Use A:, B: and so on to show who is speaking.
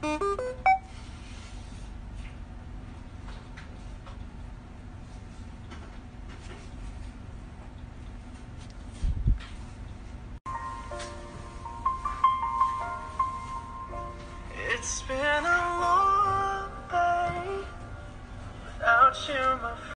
A: It's been a long day without you, my friend.